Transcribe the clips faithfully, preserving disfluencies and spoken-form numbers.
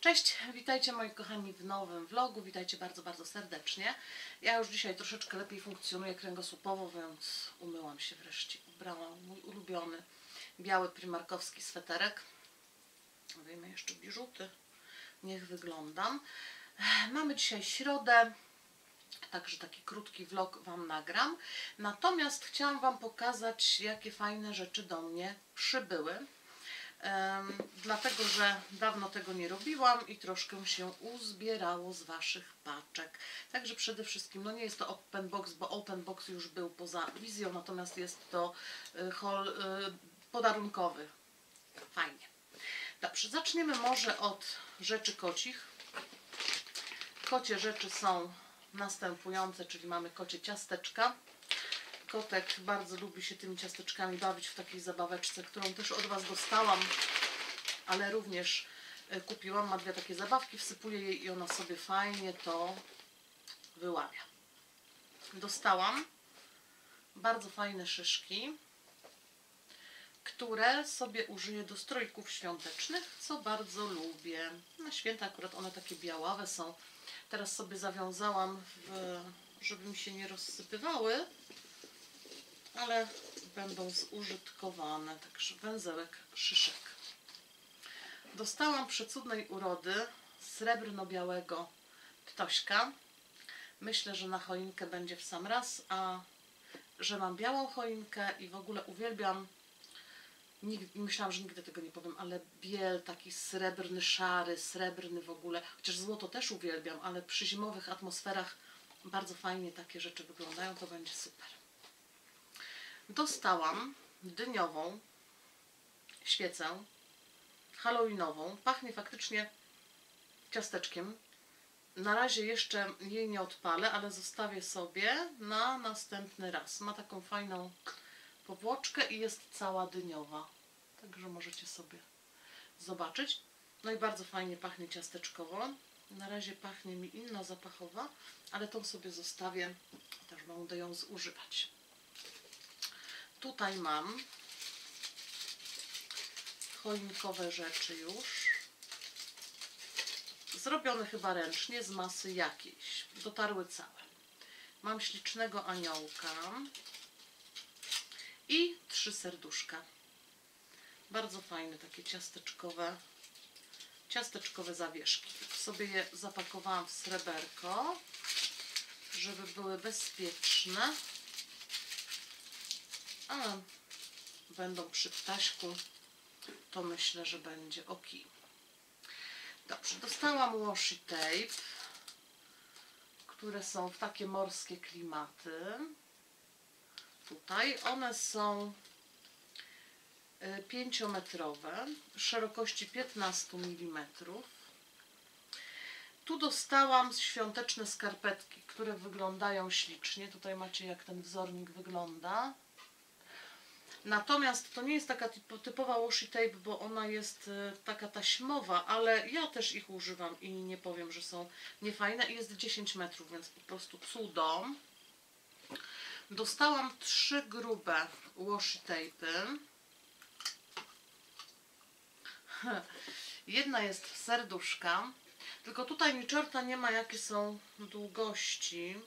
Cześć, witajcie moi kochani w nowym vlogu, witajcie bardzo, bardzo serdecznie. Ja już dzisiaj troszeczkę lepiej funkcjonuję kręgosłupowo, więc umyłam się wreszcie, ubrałam mój ulubiony biały primarkowski sweterek. Wyjmę jeszcze biżuty, niech wyglądam. Mamy dzisiaj środę, także taki krótki vlog Wam nagram. Natomiast chciałam Wam pokazać, jakie fajne rzeczy do mnie przybyły. Um, dlatego, że dawno tego nie robiłam i troszkę się uzbierało z Waszych paczek. Także przede wszystkim, no nie jest to open box, bo open box już był poza wizją, natomiast jest to y, haul y, podarunkowy. Fajnie. Dobrze, zaczniemy może od rzeczy kocich. Kocie rzeczy są następujące, czyli mamy kocie ciasteczka. Kotek bardzo lubi się tymi ciasteczkami bawić w takiej zabaweczce, którą też od Was dostałam, ale również kupiłam. Ma dwie takie zabawki, wsypuję jej i ona sobie fajnie to wyławia. Dostałam bardzo fajne szyszki, które sobie użyję do strojków świątecznych, co bardzo lubię. Na święta akurat one takie białawe są. Teraz sobie zawiązałam, w, żeby mi się nie rozsypywały, ale będą zużytkowane, także węzełek szyszek. Dostałam przecudnej urody srebrno-białego ptośka. Myślę, że na choinkę będzie w sam raz, a że mam białą choinkę i w ogóle uwielbiam, nigdy, myślałam, że nigdy tego nie powiem, ale biel taki srebrny, szary, srebrny w ogóle, chociaż złoto też uwielbiam, ale przy zimowych atmosferach bardzo fajnie takie rzeczy wyglądają, to będzie super. Dostałam dyniową świecę halloweenową. Pachnie faktycznie ciasteczkiem. Na razie jeszcze jej nie odpalę, ale zostawię sobie na następny raz. Ma taką fajną powłoczkę i jest cała dyniowa. Także możecie sobie zobaczyć. No i bardzo fajnie pachnie ciasteczkowo. Na razie pachnie mi inna zapachowa, ale tą sobie zostawię. Też będę ją zużywać. Tutaj mam choinkowe rzeczy już. Zrobione chyba ręcznie z masy jakiejś. Dotarły całe. Mam ślicznego aniołka i trzy serduszka. Bardzo fajne takie ciasteczkowe, ciasteczkowe zawieszki. Sobie je zapakowałam w sreberko, żeby były bezpieczne. Ale będą przy ptaśku, to myślę, że będzie ok. Dobrze, dostałam washi tape, które są w takie morskie klimaty. Tutaj one są pięciometrowe, szerokości piętnaście milimetrów. Tu dostałam świąteczne skarpetki, które wyglądają ślicznie. Tutaj macie, jak ten wzornik wygląda. Natomiast to nie jest taka typowa washi tape, bo ona jest taka taśmowa, ale ja też ich używam i nie powiem, że są niefajne. I jest dziesięć metrów, więc po prostu cudo. Dostałam trzy grube washi tape'y. Jedna jest w serduszka, tylko tutaj ni czerta nie ma, jakie są długości.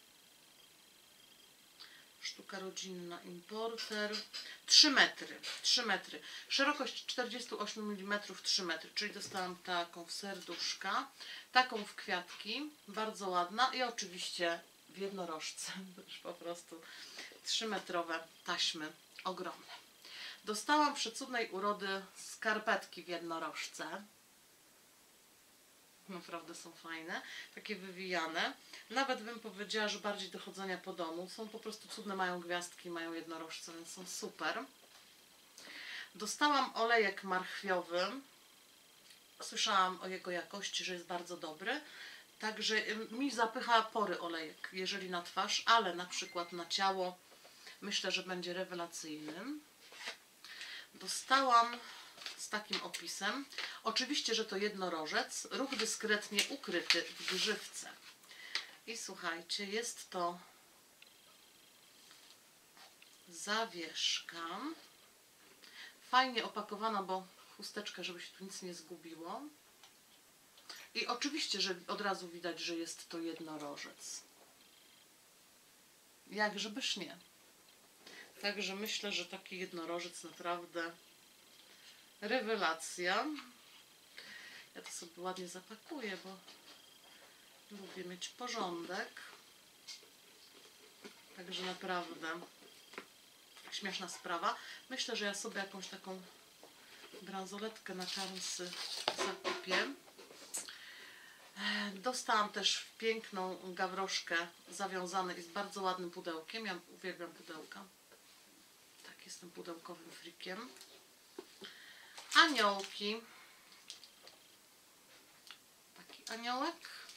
Sztuka rodzinna, importer. trzy metry. trzy metry. Szerokość czterdzieści osiem milimetrów, trzy metry. Czyli dostałam taką w serduszka, taką w kwiatki, bardzo ładna i oczywiście w jednorożce. Już po prostu trzymetrowe taśmy, ogromne. Dostałam przecudnej urody skarpetki w jednorożce. Naprawdę są fajne, takie wywijane. Nawet bym powiedziała, że bardziej do chodzenia po domu. Są po prostu cudne, mają gwiazdki, mają jednorożce, więc są super. Dostałam olejek marchwiowy. Słyszałam o jego jakości, że jest bardzo dobry. Także mi zapycha pory olejek, jeżeli na twarz, ale na przykład na ciało myślę, że będzie rewelacyjnym. Dostałam z takim opisem. Oczywiście, że to jednorożec, ruch dyskretnie ukryty w grzywce. I słuchajcie, jest to zawieszka. Fajnie opakowana, bo chusteczka, żeby się tu nic nie zgubiło. I oczywiście, że od razu widać, że jest to jednorożec. Jakżebyż nie. Także myślę, że taki jednorożec naprawdę rewelacja. Ja to sobie ładnie zapakuję, bo lubię mieć porządek. Także naprawdę śmieszna sprawa. Myślę, że ja sobie jakąś taką bransoletkę na czarnsy zakupię. Dostałam też piękną gawroszkę zawiązane i z bardzo ładnym pudełkiem. Ja uwielbiam pudełka. Tak, jestem pudełkowym frikiem. Aniołki. Taki aniołek.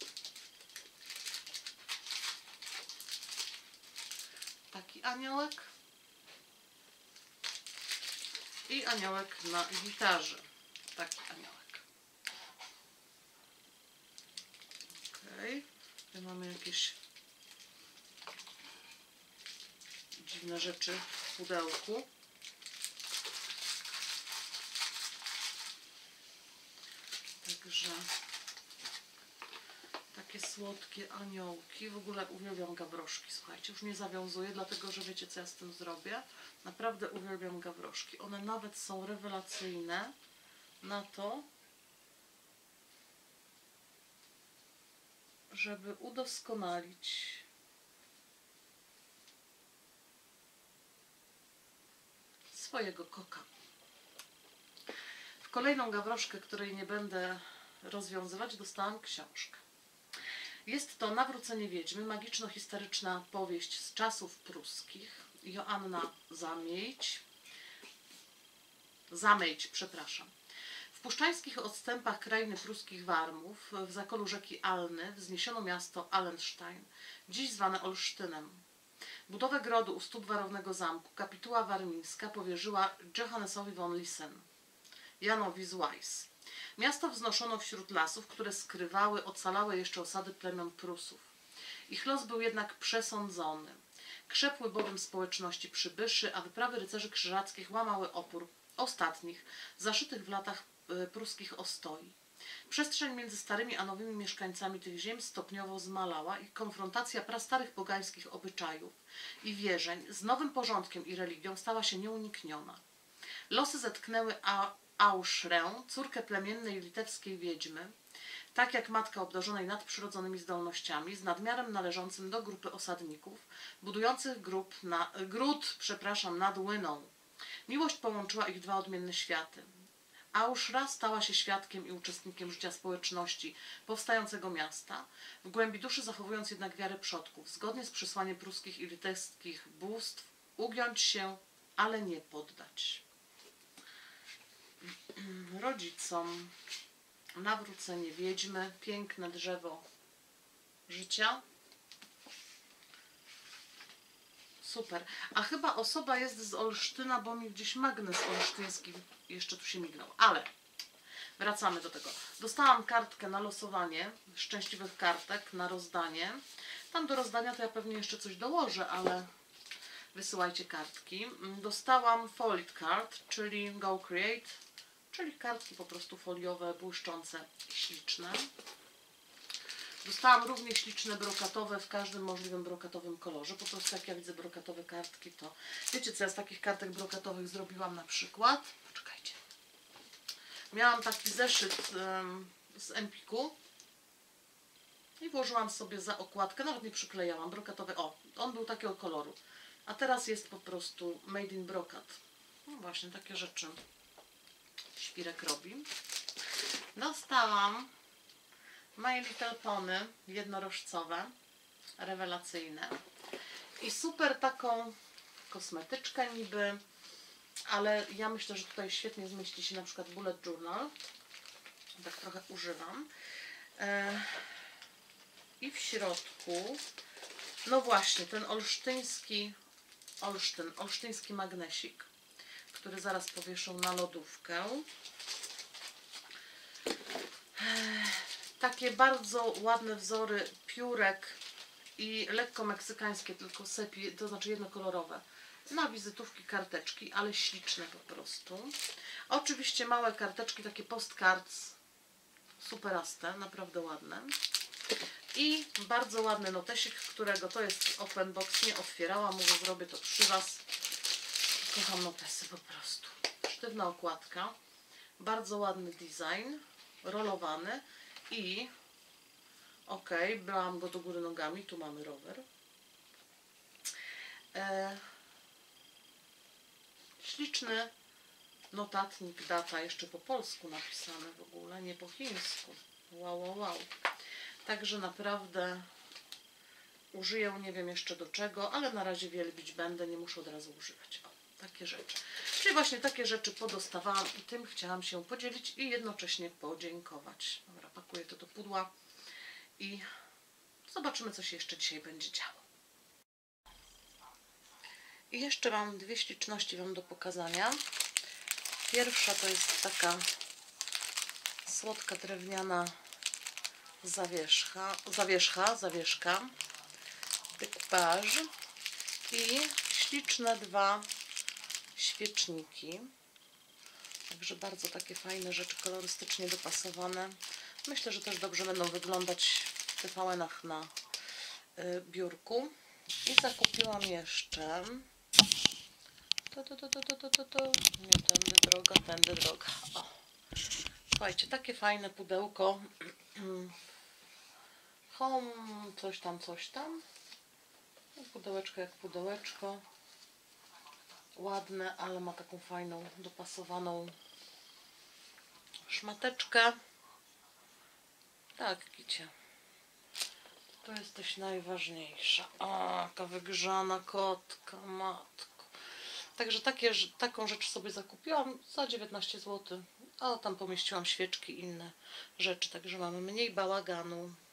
Taki aniołek. I aniołek na gitarze. Taki aniołek. Okej. Tutaj mamy jakieś dziwne rzeczy w pudełku. Także takie słodkie aniołki. W ogóle uwielbiam gawroszki, słuchajcie. Już nie zawiązuję, dlatego że wiecie, co ja z tym zrobię. Naprawdę uwielbiam gawroszki. One nawet są rewelacyjne na to, żeby udoskonalić swojego koka. W kolejną gawroszkę, której nie będę rozwiązywać, dostałam książkę. Jest to Nawrócenie wiedźmy, magiczno-historyczna powieść z czasów pruskich. Joanna Zamieć. Zamejć, przepraszam. W puszczańskich odstępach krainy pruskich Warmów, w zakolu rzeki Alny, wzniesiono miasto Allenstein, dziś zwane Olsztynem. Budowę grodu u stóp warownego zamku kapituła warmińska powierzyła Johannesowi von Lissen, Janowi z Weiss. Miasto wznoszono wśród lasów, które skrywały ocalałe jeszcze osady plemion Prusów. Ich los był jednak przesądzony. Krzepły bowiem społeczności przybyszy, a wyprawy rycerzy krzyżackich łamały opór ostatnich, zaszytych w latach pruskich ostoi. Przestrzeń między starymi a nowymi mieszkańcami tych ziem stopniowo zmalała i konfrontacja prastarych pogańskich obyczajów i wierzeń z nowym porządkiem i religią stała się nieunikniona. Losy zetknęły Auszrę, córkę plemiennej litewskiej wiedźmy, tak jak matka obdarzonej nadprzyrodzonymi zdolnościami, z nadmiarem należącym do grupy osadników, budujących grup na, gród przepraszam, nad Łyną. Miłość połączyła ich dwa odmienne światy. Auszra stała się świadkiem i uczestnikiem życia społeczności powstającego miasta, w głębi duszy zachowując jednak wiarę przodków, zgodnie z przesłaniem pruskich i litewskich bóstw, ugiąć się, ale nie poddać. Rodzicom Nawrócenie wiedźmy, piękne drzewo życia. Super. A chyba osoba jest z Olsztyna, bo mi gdzieś magnes olsztyński jeszcze tu się mignął. Ale wracamy do tego. Dostałam kartkę na losowanie szczęśliwych kartek na rozdanie. Tam do rozdania to ja pewnie jeszcze coś dołożę, ale wysyłajcie kartki. Dostałam Folded Card, czyli Go Create, czyli kartki po prostu foliowe, błyszczące i śliczne. Dostałam również śliczne brokatowe w każdym możliwym brokatowym kolorze. Po prostu jak ja widzę brokatowe kartki, to wiecie, co ja z takich kartek brokatowych zrobiłam na przykład? Poczekajcie. Miałam taki zeszyt um, z Empiku i włożyłam sobie za okładkę, nawet nie przyklejałam, brokatowe. O, on był takiego koloru. A teraz jest po prostu made in brokat. No właśnie, takie rzeczy Świrek robi. Dostałam My Little Pony jednorożcowe, rewelacyjne. I super taką kosmetyczkę niby, ale ja myślę, że tutaj świetnie zmieści się na przykład bullet journal. Tak trochę używam. I w środku, no właśnie, ten olsztyński, Olsztyn, olsztyński magnesik, który zaraz powieszę na lodówkę. Takie bardzo ładne wzory piórek i lekko meksykańskie, tylko sepi, to znaczy jednokolorowe. Na wizytówki, karteczki, ale śliczne po prostu. Oczywiście małe karteczki, takie postcards superaste, naprawdę ładne. I bardzo ładny notesik, którego to jest open box, nie otwierałam, mówię, zrobię to przy Was. Kocham notesy po prostu. Sztywna okładka, bardzo ładny design, rolowany i ok, brałam go do góry nogami, tu mamy rower. E, śliczny notatnik, data jeszcze po polsku napisane w ogóle, nie po chińsku. Wow, wow, wow. Także naprawdę użyję, nie wiem jeszcze do czego, ale na razie wielbić będę, nie muszę od razu używać. O, takie rzeczy. Czyli właśnie takie rzeczy podostawałam i tym chciałam się podzielić i jednocześnie podziękować. Dobra, pakuję to do pudła i zobaczymy, co się jeszcze dzisiaj będzie działo. I jeszcze mam dwie śliczności Wam do pokazania. Pierwsza to jest taka słodka drewniana zawieszka, zawieszka, zawieszka, decoupage i śliczne dwa świeczniki. Także bardzo takie fajne rzeczy, kolorystycznie dopasowane. Myślę, że też dobrze będą wyglądać w T V N-ach na y, biurku. I zakupiłam jeszcze to, to, to, to, to, to, to, to. Nie tędy droga, tędy droga. O. Słuchajcie, takie fajne pudełko home, coś tam, coś tam. Pudełeczko jak pudełeczko. Ładne, ale ma taką fajną, dopasowaną szmateczkę. Tak, kicie. To jesteś najważniejsza. O, jaka wygrzana kotka, matko. Także takie, taką rzecz sobie zakupiłam za dziewiętnaście złotych. A tam pomieściłam świeczki i inne rzeczy, także mamy mniej bałaganu.